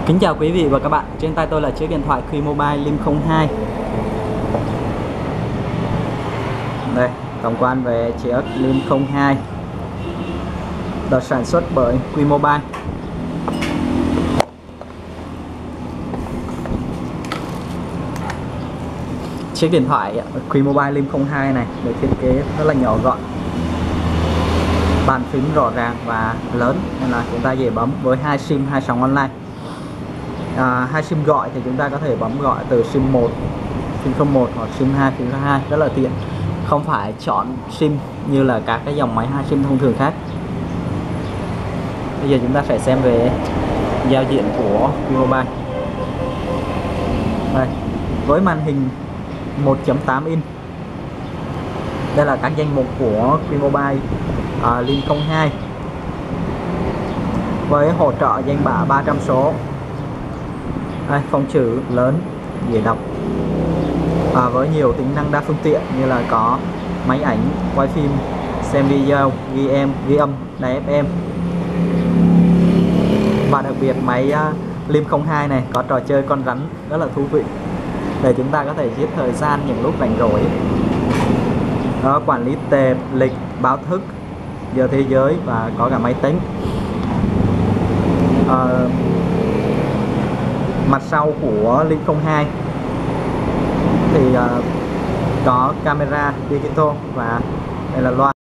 Kính chào quý vị và các bạn, trên tay tôi là chiếc điện thoại QMobile Lim 02. Đây, tổng quan về chiếc Lim 02 được sản xuất bởi QMobile. Chiếc điện thoại QMobile Lim 02 này được thiết kế rất là nhỏ gọn, bàn phím rõ ràng và lớn nên là chúng ta dễ bấm với 2 sim 2 sóng online. 2 sim gọi thì chúng ta có thể bấm gọi từ sim 1, sim 01 hoặc sim 2, sim 2 rất là tiện, không phải chọn sim như là các cái dòng máy 2 sim thông thường khác. Bây giờ chúng ta sẽ xem về giao diện của QMobile. Đây, với màn hình 1.8 inch, đây là các danh mục của QMobile Lim 02 với hỗ trợ danh bạ 300 số. Đây, phông chữ lớn, dễ đọc, với nhiều tính năng đa phương tiện như là có máy ảnh, quay phim, xem video, ghi âm, đài FM. Và đặc biệt máy Lim 02 này có trò chơi con rắn rất là thú vị để chúng ta có thể giết thời gian những lúc rảnh rỗi. Quản lý tệp, lịch, báo thức, giờ thế giới và có cả máy tính. Mặt sau của Lim 02 thì có camera digital và đây là loa.